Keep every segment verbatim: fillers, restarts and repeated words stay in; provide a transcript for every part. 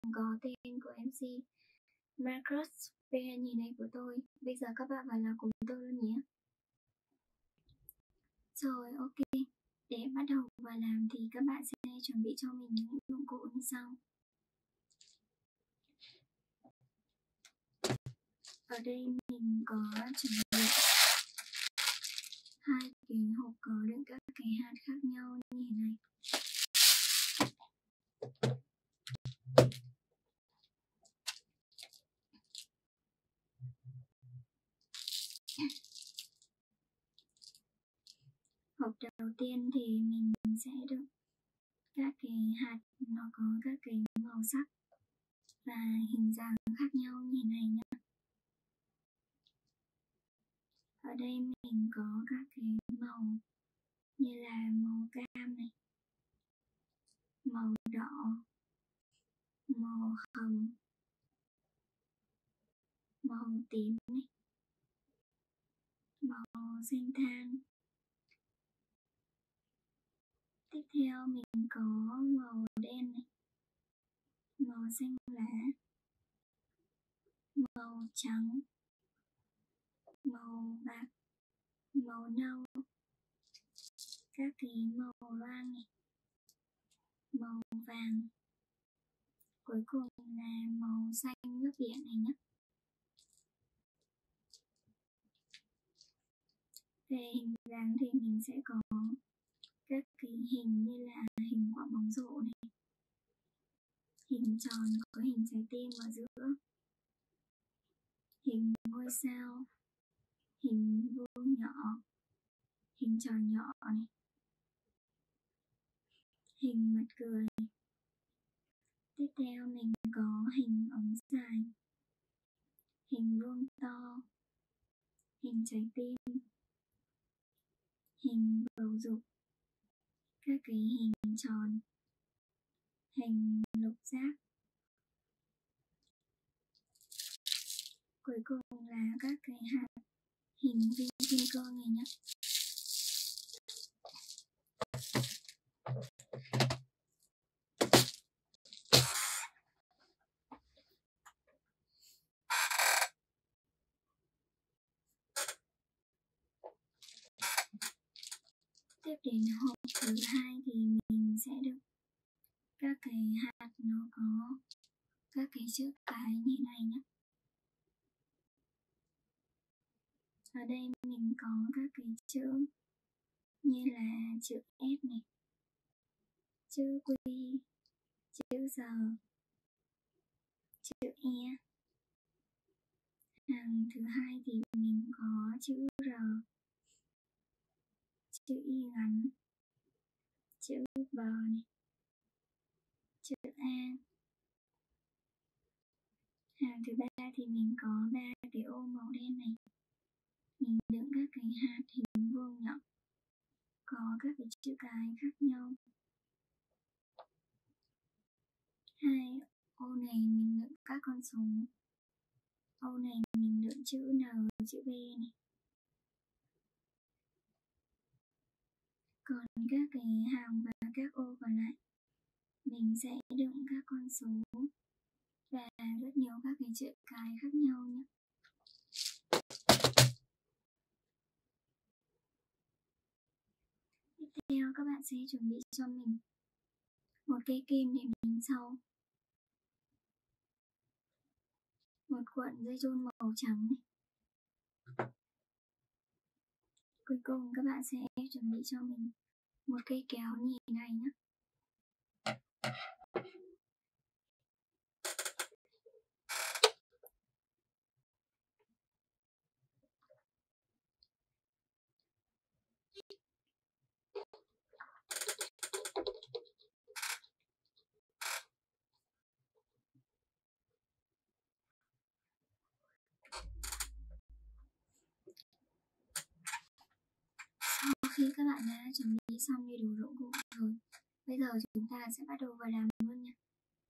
có tên của em xê Marcus về nhìn này của tôi. Bây giờ các bạn vào làm cùng tôi luôn nhé. Rồi, ok. Để bắt đầu vào làm thì các bạn sẽ chuẩn bị cho mình những dụng cụ như sau. Ở đây mình có chuẩn bị hai cái hộp có đựng các cái hạt khác nhau như thế này. Hộp đầu tiên thì mình sẽ đựng các cái hạt nó có các cái màu sắc và hình dáng khác nhau như thế này nhé. Ở đây mình có các cái màu như là màu cam này, màu đỏ, màu hồng, màu tím này, màu xanh than. Tiếp theo mình có màu đen này, màu xanh lá, màu trắng, màu bạc, màu nâu, các cái màu loang này, màu vàng, cuối cùng là màu xanh nước biển này nhé. Về hình dáng thì mình sẽ có các cái hình như là hình quả bóng rổ này, hình tròn có hình trái tim ở giữa, hình ngôi sao, hình vuông nhỏ, hình tròn nhỏ này, hình mặt cười. Tiếp theo mình có hình ống dài, hình vuông to, hình trái tim, hình bầu dục, các cái hình tròn, hình lục giác. Cuối cùng là các cái hạt hình viên kim cương này nhé. Tiếp đến hộp thứ hai thì mình sẽ đựng các cái hạt nó có các cái chữ cái như này nhé. Ở đây mình có các cái chữ như là chữ S này, chữ Q, chữ giờ, chữ E. Hàng thứ hai thì mình có chữ R, chữ Y ngắn, chữ B này, chữ A. Hàng thứ ba thì mình có ba cái ô màu đen này. Mình đựng các cái hạt hình vuông nhỏ có các cái chữ cái khác nhau. Hai ô này mình đựng các con số. Ô này mình đựng chữ N, chữ B này. Còn các cái hàng và các ô còn lại mình sẽ đựng các con số và rất nhiều các cái chữ cái khác nhau nhé. Tiếp theo các bạn sẽ chuẩn bị cho mình một cây kim để mình sau, một cuộn dây chun màu trắng này. Cuối cùng các bạn sẽ chuẩn bị cho mình một cây kéo như thế này nhé. Sau khi các bạn đã chuẩn bị xong đầy đủ dụng cụ rồi, bây giờ chúng ta sẽ bắt đầu vào làm luôn nha.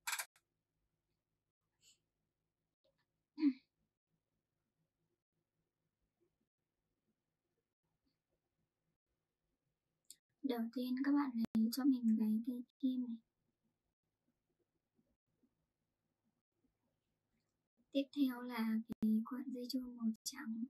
Đầu tiên các bạn lấy cho mình cái cây kim này. Tiếp theo là cái cuộn dây chun màu trắng.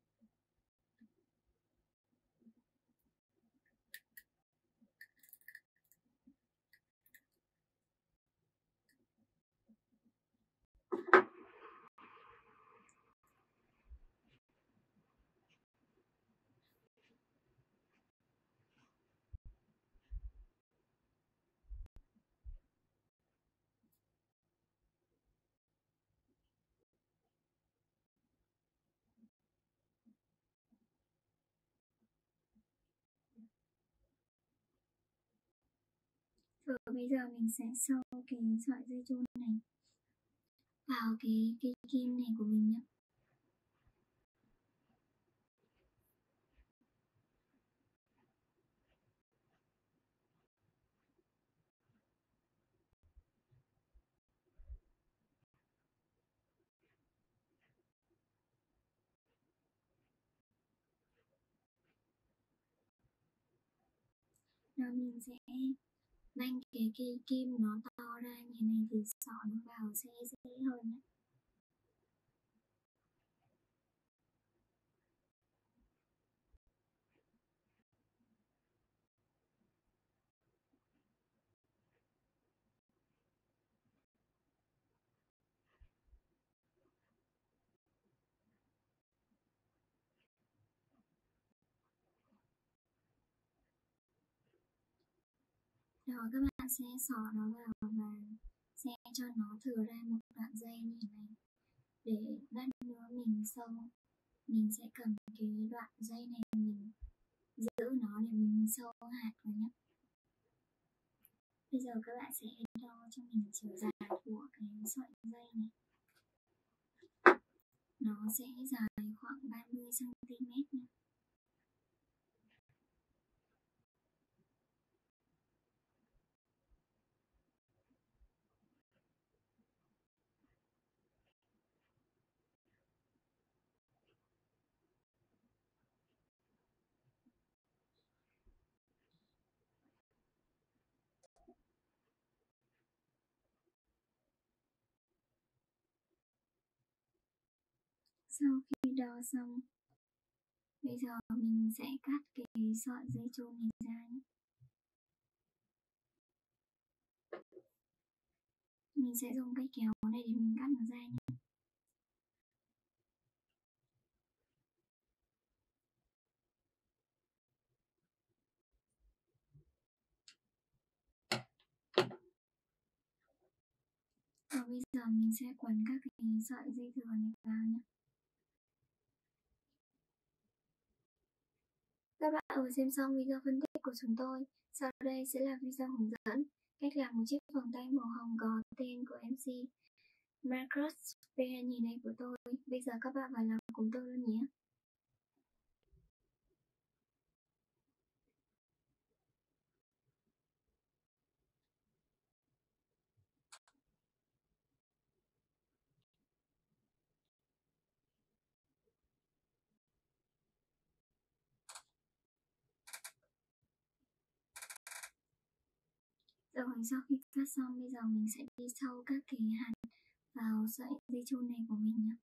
Rồi bây giờ mình sẽ sâu cái sợi dây chun này vào cái cây kim này của mình nhé. Rồi mình sẽ banh cái cây kim nó to ra như này thì sọ nó vào sẽ dễ hơn nhé. Rồi các bạn sẽ xỏ nó vào và sẽ cho nó thừa ra một đoạn dây như này. Để lát nữa mình sâu, mình sẽ cầm cái đoạn dây này mình giữ nó để mình sâu hạt vào nhé. Bây giờ các bạn sẽ đo cho mình chiều dài của cái sợi dây này. Nó sẽ dài khoảng ba mươi xăng ti mét nha. Sau khi đo xong, bây giờ mình sẽ cắt cái sợi dây chun này ra nhé. Mình sẽ dùng cái kéo này để mình cắt nó ra nhé. Và bây giờ mình sẽ quấn các cái sợi dây thừa này vào nhé. Các bạn vừa xem xong video phân tích của chúng tôi. Sau đây sẽ là video hướng dẫn cách làm một chiếc vòng tay màu hồng có tên của em xê Marcus Spear nhìn này của tôi. Bây giờ các bạn vào làm cùng tôi luôn nhé. Rồi sau khi cắt xong, bây giờ mình sẽ đi sâu các cái hạt vào sợi dây chun này của mình nhé.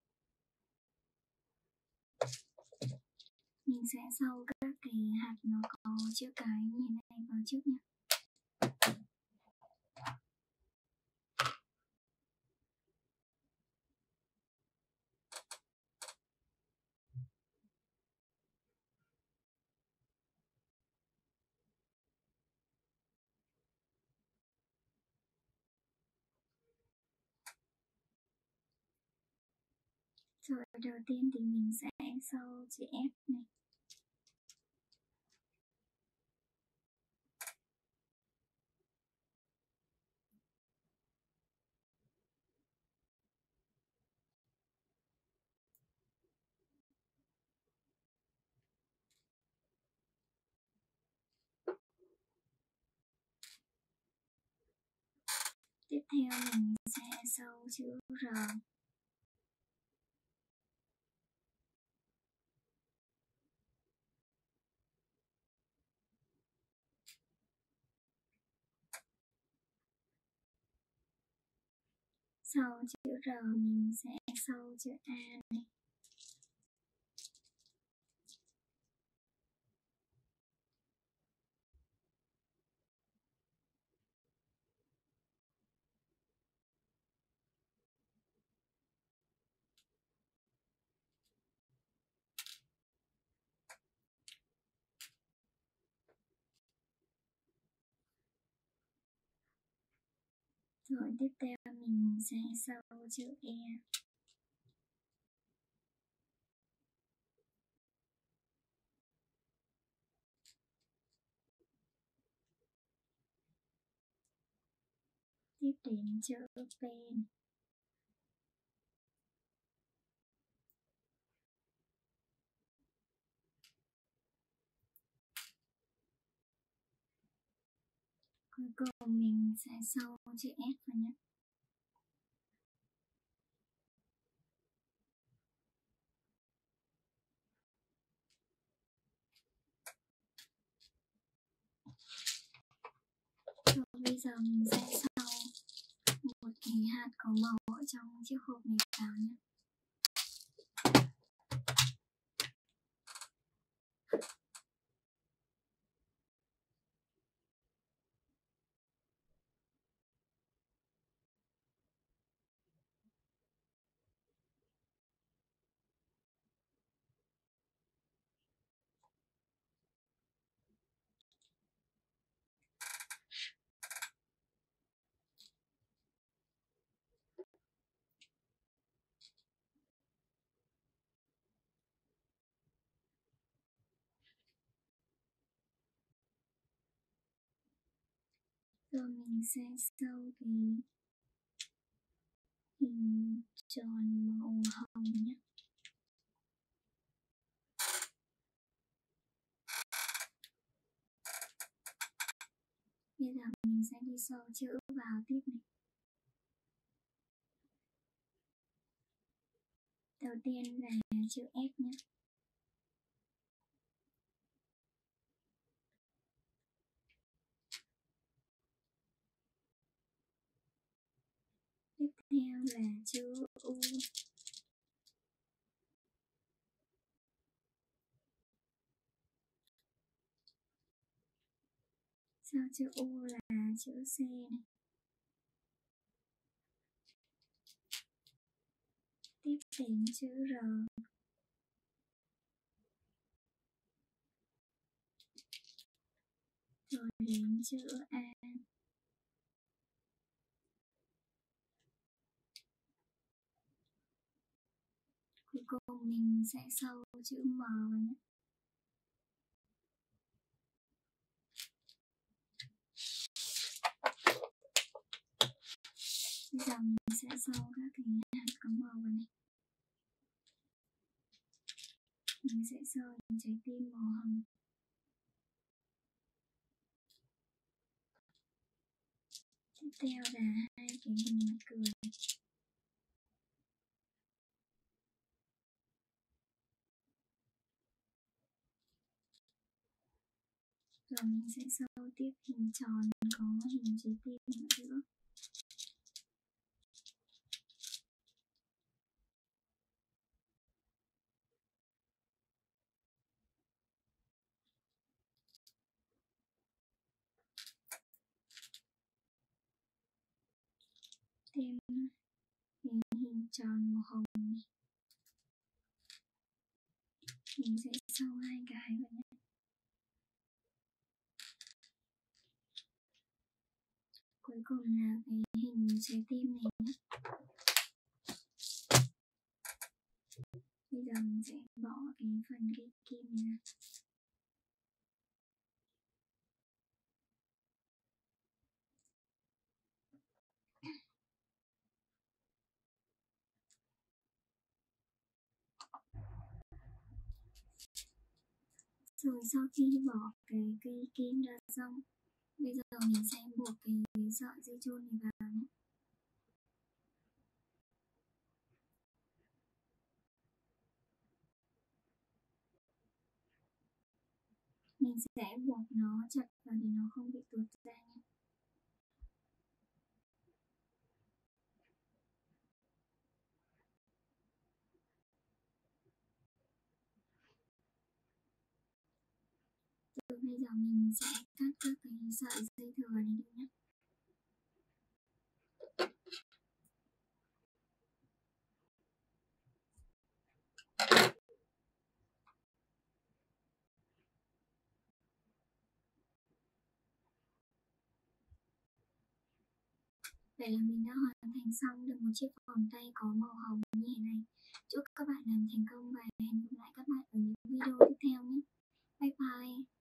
Mình sẽ sâu các cái hạt nó có chữ cái như này vào trước nhé. Rồi đầu tiên thì mình sẽ sâu chữ F này. Tiếp theo mình sẽ sâu chữ R. Sau chữ R mình sẽ sâu chữ A này. Rồi tiếp theo mình sẽ sâu chữ E. Tiếp đến chữ P này. Cuối cùng mình sẽ sâu chữ S vào nhé. Rồi bây giờ mình sẽ sâu một cái hạt có màu ở trong chiếc hộp này vào nhé. Rồi mình sẽ sâu cái hình tròn màu hồng nhé. Bây giờ mình sẽ đi sâu chữ vào tiếp này. Đầu tiên là chữ F nhé. Tiếp theo là chữ U. Sau chữ U là chữ C này. Tiếp đến chữ R. Rồi đến chữ A. Cuối cùng mình sẽ sâu chữ M vào nhé. Bây giờ mình sẽ sâu các cái hạt có màu vào này. Mình sẽ sâu những trái tim màu hồng. Tiếp theo là hai cái hình mặt cười. Rồi mình sẽ sâu tiếp hình tròn có hình trái tim ở giữa. Thêm cái hình tròn màu hồng này. Mình sẽ sâu hai cái vào nhé. Cuối cùng là cái hình trái tim này nhé. Bây giờ mình sẽ bỏ cái phần cái kim này ra. Rồi sau khi bỏ cái cây kim ra xong, bây giờ mình sẽ buộc cái sợi dây chun này vào nhé. Mình sẽ buộc nó chặt vào để nó không bị tuột ra nhé. mình sẽ cắt các cái sợi dây thừa này đi nhé. Vậy là mình đã hoàn thành xong được một chiếc vòng tay có màu hồng như thế này. Chúc các bạn làm thành công và hẹn gặp lại các bạn ở những video tiếp theo nhé. Bye bye.